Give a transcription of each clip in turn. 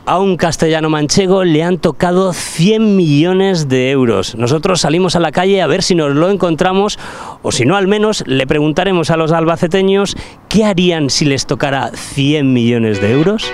A un castellano manchego le han tocado 100 millones de euros. Nosotros salimos a la calle a ver si nos lo encontramos o si no, al menos le preguntaremos a los albaceteños qué harían si les tocara 100 millones de euros.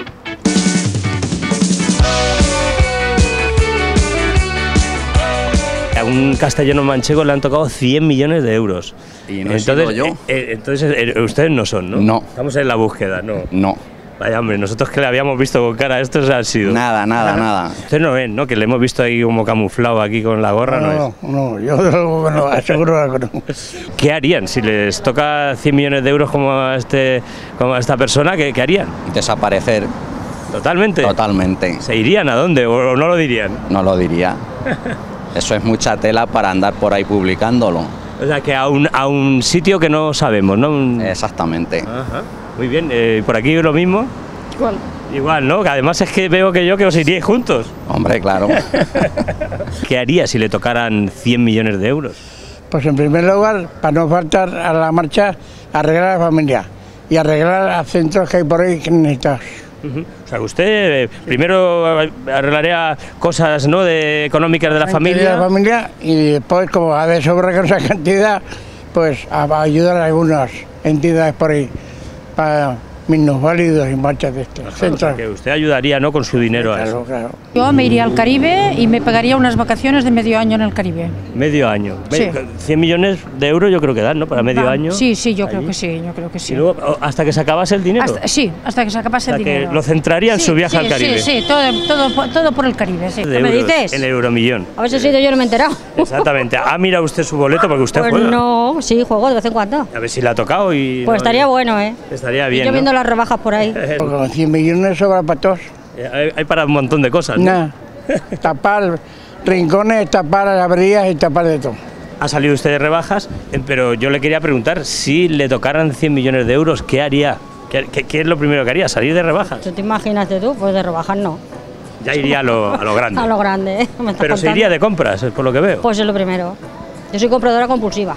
A un castellano manchego le han tocado 100 millones de euros. Y no he sido yo. Entonces ustedes no son, ¿no? No. Estamos en la búsqueda, ¿no? No. Vaya hombre, nosotros que le habíamos visto con cara, estos han sido. Nada. Ustedes no ven, ¿no? Que le hemos visto ahí como camuflado aquí con la gorra, ¿no? No, yo no, aseguro que no. ¿Qué harían si les toca 100 millones de euros como a esta persona? ¿Qué harían? Desaparecer. ¿Totalmente? Totalmente. ¿Se irían a dónde o no lo dirían? No lo diría. Eso es mucha tela para andar por ahí publicándolo. O sea, que a un sitio que no sabemos, ¿no? Exactamente. Ajá. Muy bien, ¿por aquí lo mismo? Igual. Igual, ¿no? Que además es que veo que os iríais juntos. Hombre, claro. ¿Qué haría si le tocaran 100 millones de euros? Pues en primer lugar, para no faltar a la marcha, arreglar a la familia y arreglar a centros que hay por ahí que necesitados. O sea, usted primero arreglaría cosas, ¿no?, económicas de la familia. Y después, como a de sobra con esa cantidad, pues a ayudar a algunas entidades por ahí para minusválidos y marchas de estos centros. O sea, que usted ayudaría, ¿no?, con su dinero a eso. Claro. Yo me iría al Caribe y me pegaría unas vacaciones de medio año en el Caribe. Medio año. Sí. 100 millones de euros yo creo que dan, ¿no?, para medio año. Sí, yo creo que sí, Y luego, hasta que se acabase el dinero. Hasta que se acabase el dinero. Que lo centraría en su viaje al Caribe. Sí, todo por el Caribe, sí. ¿Qué me dices? En el Euromillón. A ver si he sido yo, no me he enterado. Exactamente. Mira usted su boleto porque usted Pues juega. no, sí, juego de vez en cuando. A ver si le ha tocado y... Pues estaría bueno, ¿eh? Estaría bien, Yo ¿no? viendo las rebajas por ahí. Porque con 100 millones sobra para todos. Hay para un montón de cosas, ¿no? Nada. Tapar rincones, tapar averías y tapar de todo. Ha salido usted de rebajas, pero yo le quería preguntar, si le tocaran 100 millones de euros, ¿qué haría? ¿Qué es lo primero que haría? ¿Salir de rebajas? ¿Tú te imaginaste tú? Pues de rebajas no. Ya iría a lo grande. A lo grande, ¿eh? ¿Me estás Pero se contando? iría de compras, por lo que veo. Pues es lo primero. Yo soy compradora compulsiva.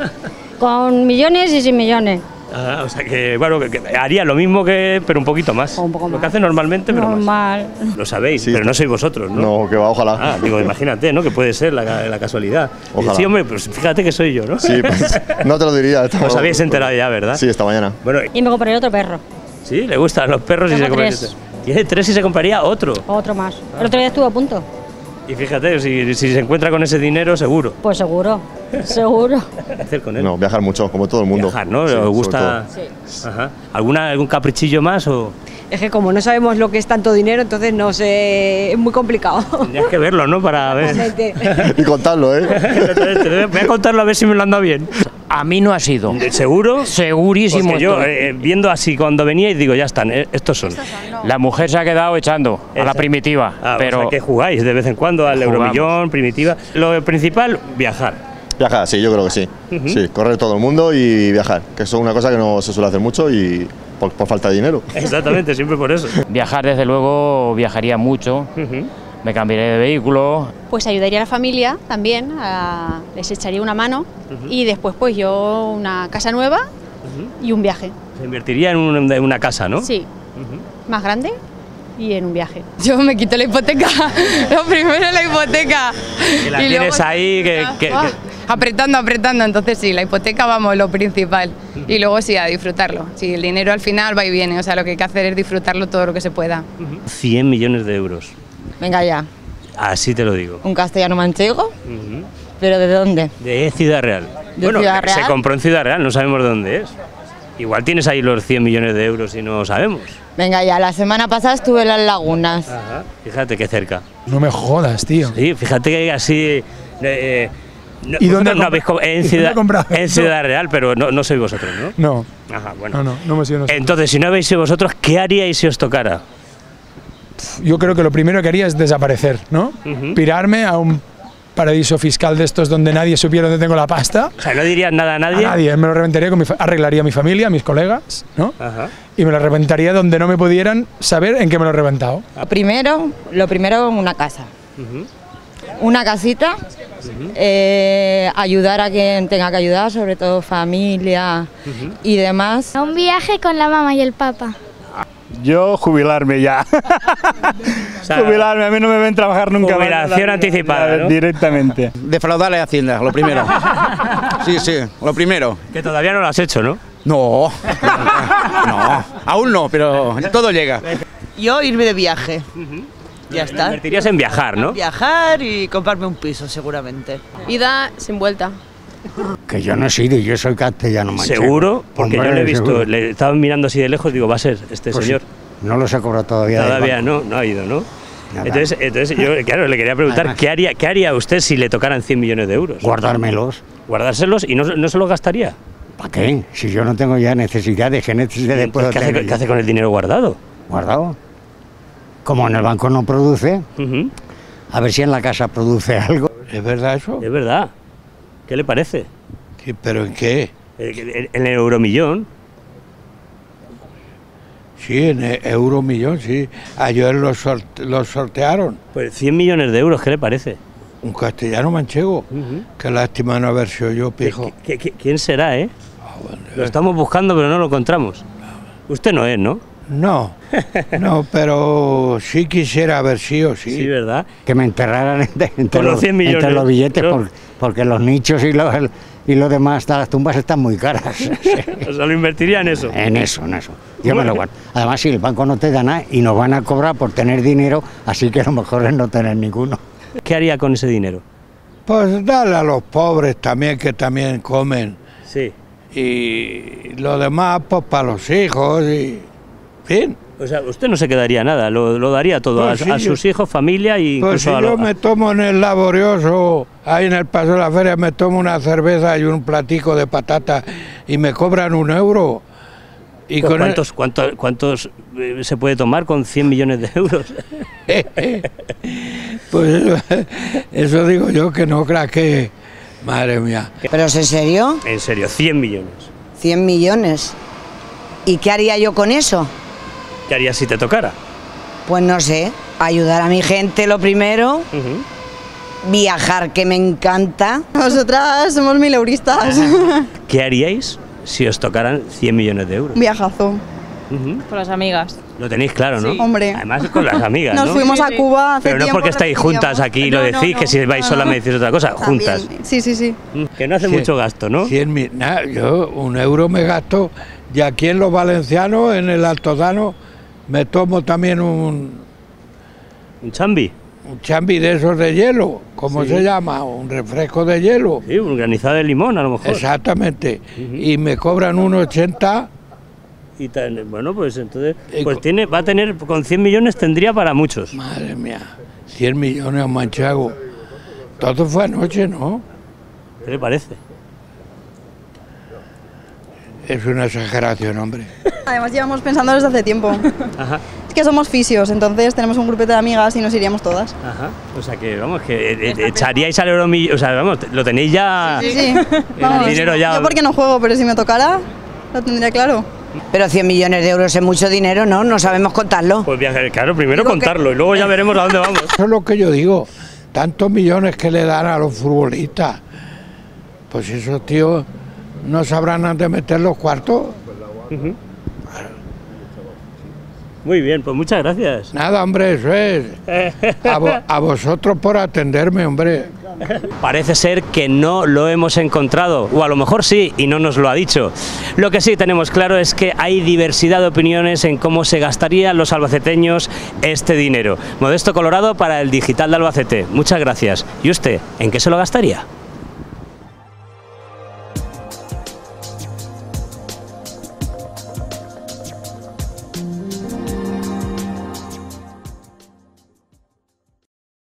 Con millones y sin millones. O sea que, bueno, que haría lo mismo pero un poquito más. Un poco Lo más. que hace normalmente, pero Normal. más. Lo sabéis, Sí. pero no sois vosotros, ¿no? No, que va, ojalá. Digo, imagínate, ¿no? Que puede ser la casualidad. Ojalá. Sí, hombre, pues fíjate que soy yo, ¿no? Sí, pues, no te lo diría. Os habéis enterado ya, ¿verdad? Sí, esta mañana. Bueno, Y me compraré otro perro. sí, le gustan los perros y Tengo se compraría. 3. Tiene 3 y se compraría otro. Otro más. El otro día estuve a punto. Y fíjate, si se encuentra con ese dinero, seguro. Pues seguro, seguro. ¿Qué hacer con él? No, viajar mucho, como todo el mundo. Viajar, ¿no? Sí, ¿Os sobre gusta? todo. Sí. Ajá. ¿Algún caprichillo más o...? Es que como no sabemos lo que es tanto dinero, entonces no sé, es muy complicado. Tendrías que verlo, ¿no? Para ver. Y contarlo, ¿eh? Voy a contarlo a ver si me lo han dado bien. A mí no ha sido. ¿Seguro? Segurísimo. Porque yo, estoy. viendo así cuando venía y digo, ya están, estos son. La mujer se ha quedado echando a la primitiva. Pero... O sea, que jugáis de vez en cuando al Jugamos. Euromillón, primitiva. Lo principal, viajar. Viajar, sí, yo creo que sí. Sí, correr todo el mundo y viajar, que eso es una cosa que no se suele hacer mucho y por falta de dinero. Exactamente, siempre por eso. Viajar, desde luego, viajaría mucho. Me cambiaría de vehículo. Pues ayudaría a la familia también, les echaría una mano y después pues yo una casa nueva y un viaje. Se invertiría en una casa, ¿no? Sí, más grande y en un viaje. Yo me quito la hipoteca, lo primero la hipoteca. Que la Y tienes luego- ahí, Apretando, entonces sí, la hipoteca vamos, lo principal. Y luego sí, a disfrutarlo. Sí, el dinero al final va y viene, o sea, lo que hay que hacer es disfrutarlo todo lo que se pueda. 100 millones de euros. Venga ya, Así te lo digo. un castellano manchego, ¿pero de dónde? De Ciudad Real. ¿De Ciudad Se Real? compró en Ciudad Real, no sabemos de dónde es. Igual tienes ahí los 100 millones de euros y no sabemos. Venga ya, la semana pasada estuve en Las Lagunas. Ajá. Fíjate qué cerca. No me jodas, tío. Sí, fíjate que así... ¿Y dónde no habéis en ¿Dónde Ciudad, comprado en esto? Ciudad Real, pero no sois vosotros, ¿no? No, Ajá, bueno. no hemos sido nosotros. Entonces, si no habéis sido vosotros, ¿qué haríais si os tocara? Yo creo que lo primero que haría es desaparecer, ¿no? Pirarme a un paraíso fiscal de estos donde nadie supiera dónde tengo la pasta. O sea, no dirías nada a A nadie. nadie, me lo reventaría arreglaría a mi familia, a mis colegas, ¿no? Ajá. Y me lo reventaría donde no me pudieran saber en qué me lo he reventado. Lo primero, una casa. Una casita, ayudar a quien tenga que ayudar, sobre todo familia y demás. Un viaje con la mamá y el papá. Yo jubilarme ya. O sea, jubilarme, a mí no me ven trabajar nunca. Jubilación anticipada, ¿no? Directamente. Defraudarle a Hacienda, lo primero. Sí, sí, lo primero. Que todavía no lo has hecho, ¿no? No, no, aún no, pero todo llega. Yo irme de viaje. Ya está. Invertirías en viajar, ¿no? Viajar y comprarme un piso, seguramente. Ida sin vuelta. Que yo no he sido, yo soy castellano manchego. ¿Seguro? Porque Hombre, yo le he visto, seguro. le estaba mirando así de lejos, digo, va a ser este Pues señor. No los he cobrado todavía. Todavía no ha ido, ¿no? Nada. Entonces yo, claro, le quería preguntar, Además, ¿qué haría usted si le tocaran 100 millones de euros? Guardármelos. ¿Guardárselos y no se los gastaría? ¿Para qué? Si yo no tengo ya necesidades, ¿qué necesidades puedo ¿Qué tener? hace con el dinero guardado? ¿Guardado? Como en el banco no produce, a ver si en la casa produce algo. ¿Es verdad eso? Es verdad. ¿Qué le parece? ¿Pero en qué? En el euromillón. Sí, en Euromillón, sí. Ayer los sortearon. Pues 100 millones de euros, ¿qué le parece? Un castellano manchego. Qué lástima no haber sido yo, pijo. ¿Quién será, eh? Lo estamos buscando, pero no lo encontramos. Usted no es, ¿no? No, no, pero sí quisiera haber sido, sí. Sí, ¿verdad? Que me enterraran entre Por los 100 millones. entre los billetes, ¿no? porque los nichos y lo demás de las tumbas están muy caras. O sea, lo invertiría en eso. En eso. Yo me lo guardo. Además, si el banco no te da nada y nos van a cobrar por tener dinero, así que lo mejor es no tener ninguno. ¿Qué haría con ese dinero? Pues darle a los pobres también, que también comen. Sí. Y lo demás, pues para los hijos y... Fin. O sea, usted no se quedaría nada, lo daría todo Pues a sus hijos, familia y pues incluso si yo me tomo en el Laborioso, ahí en el Paso de la Feria, me tomo una cerveza y un platico de patata y me cobran €1. Y con ¿Cuántos se puede tomar con 100 millones de euros? Pues eso digo yo, que no creas que... Madre mía. ¿Pero es en serio? En serio, 100 millones. 100 millones. ¿Y qué haría yo con eso? ¿Qué harías si te tocara? Pues no sé, ayudar a mi gente lo primero, viajar que me encanta. Nosotras somos mileuristas. ¿Qué haríais si os tocaran 100 millones de euros? Viajazo. Con las amigas. Lo tenéis claro, ¿no? Sí. Hombre. Además con las amigas, ¿no? Nos fuimos a Cuba hace Pero no es tiempo, porque estáis juntas aquí y lo decís, que si vais sola me decís otra cosa, juntas. Sí, sí, sí. Que no hace mucho gasto, ¿no? 100.000, nada, yo €1 me gasto, y aquí en los valencianos, en el Altozano, me tomo también un chambi. Un chambi de esos de hielo, ¿cómo se llama? Un refresco de hielo. Sí, un granizado de limón a lo mejor. Exactamente. Y me cobran 1,80. Y bueno, pues entonces pues va a tener, con 100 millones tendría para muchos. Madre mía, 100 millones a Manchego. Todo fue anoche, ¿no? ¿Qué le parece? Es una exageración, hombre. Además llevamos pensando desde hace tiempo. Ajá. Es que somos fisios, entonces tenemos un grupete de amigas y nos iríamos todas. Ajá. O sea que, vamos, que echaríais al euromillón, o sea, vamos, lo tenéis ya... Sí. El dinero ya... Yo porque no juego, pero si me tocara, lo tendría claro. Pero 100 millones de euros es mucho dinero, ¿no? No sabemos contarlo. Pues viajar, claro, primero contarlo y luego ya veremos a dónde vamos. Eso es lo que yo digo. Tantos millones que le dan a los futbolistas. Pues esos tíos no sabrán antes meter los cuartos. Muy bien, pues muchas gracias. Nada, hombre, eso es. A vosotros por atenderme, hombre. Parece ser que no lo hemos encontrado, o a lo mejor sí, y no nos lo ha dicho. Lo que sí tenemos claro es que hay diversidad de opiniones en cómo se gastarían los albaceteños este dinero. Modesto Colorado para el Digital de Albacete. Muchas gracias. ¿Y usted, en qué se lo gastaría?